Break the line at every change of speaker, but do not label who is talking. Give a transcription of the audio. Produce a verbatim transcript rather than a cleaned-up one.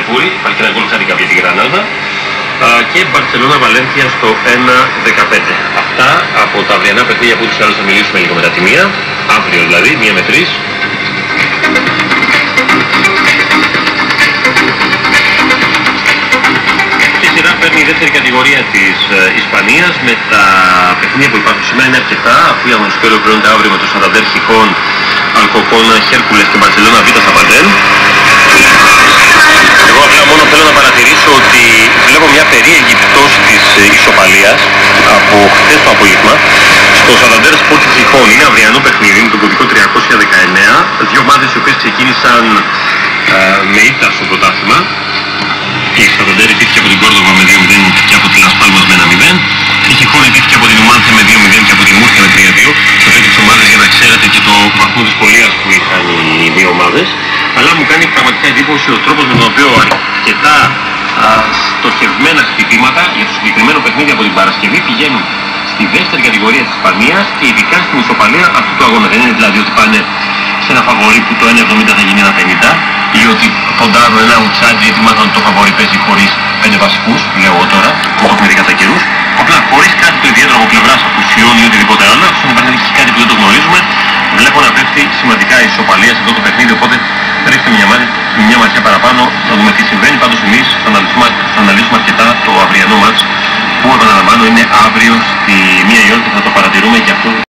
Φούρι, υπάρχει ένα γκολ χάρηκα για την Γρανάδα, και Μπαρτσελώνα Βαλένθια στο ένα δεκαπέντε. Αυτά από τα αυριανά παιχνίδια που τους άλλους θα μιλήσουμε λίγο μετά τη μία, αύριο δηλαδή, μία με τρεις. Στη σειρά παίρνει η δεύτερη κατηγορία της ε, Ισπανίας με τα παιχνίδια που υπάρχουν σήμερα, είναι αρκετά, αφού η αγωνιστική ολοκληρώνεται αύριο με το Σανταντέρ Χιχόν, Αλκοκόνα, Χέρκουλες και Μπαρτσελώνα Β Σαμπαντέλ. Εγώ απλά μόνο θέλω να παρατηρήσω ότι βλέπω μια περίεργη πτώση της ισοπαλίας από χθες το απόγευμα στο Σανταντέρ Σπορτ Χιχόν. Είναι αυριανό παιχνίδι με τον κωδικό τριακόσια δεκαεννέα, δύο ομάδες οι οποίες ξεκίνησαν ε, με ήττα στο πρωτάθλημα. Η Σανταντέρ ιτήθηκε από την Κόρδοβα με δύο μηδέν και από την Λας Πάλμας με ένα μηδέν. Η Χιχόν ιτήθηκε από την Ουμάνθια με δύο μηδέν και από την Μούρσια με τρία δύο. Στο τέτοιες ομάδες για να ξέρετε και το βαθμό δυσκολίας που είχαν οι δύο ομάδες. Αλλά μου κάνει πραγματικά εντύπωση ο τρόπος με τον οποίο αρκετά α, στοχευμένα χτυπήματα για το συγκεκριμένο παιχνίδι από την Παρασκευή πηγαίνουν στη δεύτερη κατηγορία της Ισπανίας και ειδικά στην ισοπαλία αυτού του αγώνα. Δεν είναι δηλαδή ότι πάνε σε ένα φαβορί που το ένα εβδομήντα θα γίνει ένα πενήντα ή ότι ποντάρουν ένα outside γιατί μάθαν ότι το φαβορί παίζει χωρίς πέντε βασικούς, λέω εγώ τώρα, που το έχουμε δει κατά καιρούς. Απλά χωρίς κάτι το ιδιαίτερο από πλευράς απουσιών ή οτιδήποτε άλλο, στον υπάρχει κάτι που δεν το γνωρίζουμε. Βλέπω να πέφτει σημαντικά η ισοπαλία σε αυτό το παιχνίδι, οπότε ρίξτε μια, μια ματιά παραπάνω να δούμε τι συμβαίνει. Πάντως εμείς θα αναλύσουμε, θα αναλύσουμε αρκετά το αυριανό μάτς που επαναλαμβάνω είναι αύριο στη μία η ώρα και θα το παρατηρούμε και αυτό.